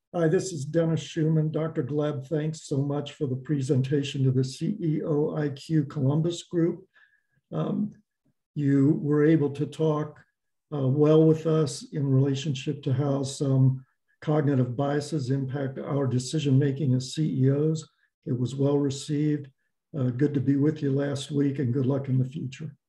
Hi, this is Dennis Shuman. Dr. Gleb, thanks so much for the presentation to the CEO IQ Columbus Group. You were able to talk well with us in relationship to how some cognitive biases impact our decision-making as CEOs. It was well received. Good to be with you last week, and good luck in the future.